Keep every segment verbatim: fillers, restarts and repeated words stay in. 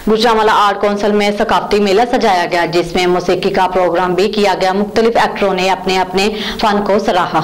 Gujranwala art council में सकाफती मेला सजाया गया, जिसमें मौसीकी का प्रोग्राम भी किया गया। मुख्तलिफ एक्टरों ने अपने अपने फन को सराहा।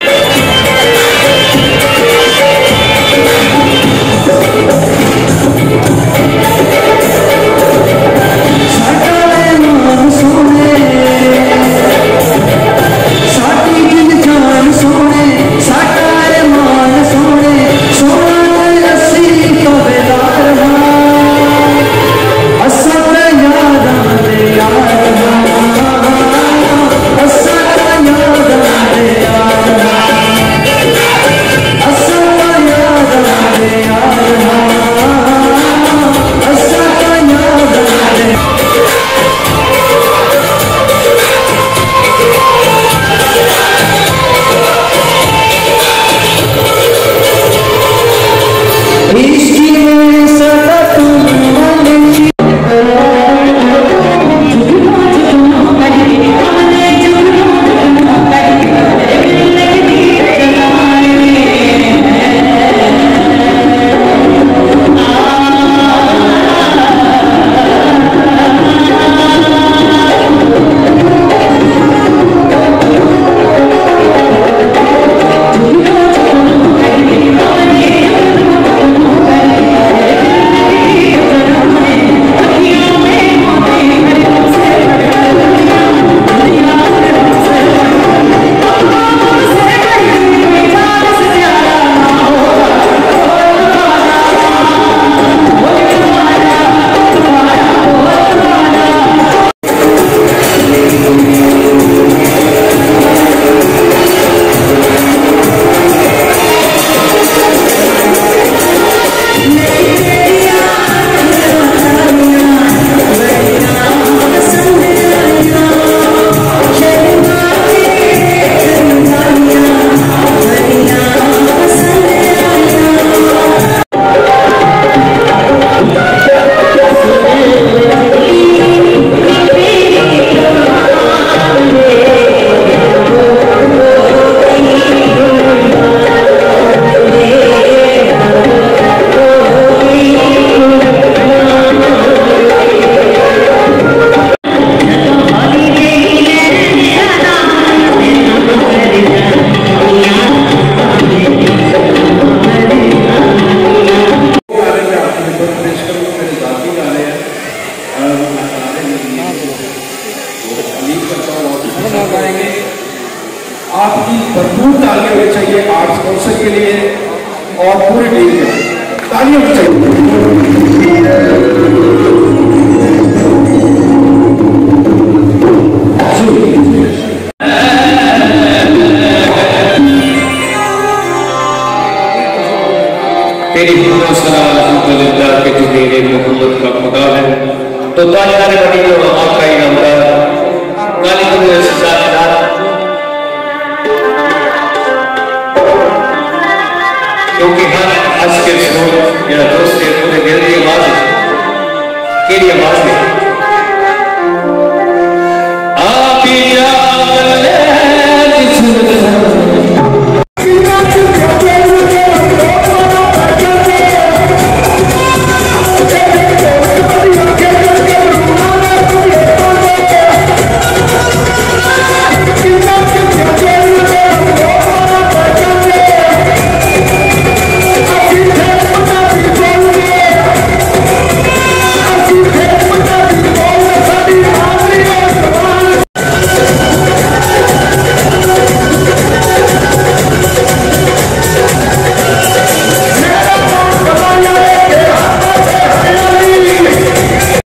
आपकी भरपूर तालियां होनी चाहिए आर्ट्स काउंसिल के लिए और पूरी टीम के लिए तालियां होनी चाहिए। तेरी अल्हम्दुलिल्लाह के जो मेरे मोहम्मद का खुदा है, तो ताजदार बड़ी जो आपका इनामदार काली दुनिया से साथीदार क्योंकि हर आज के सोच मेरा दोस्त के पूरे दिल की आवाज है, तेरी आवाज है।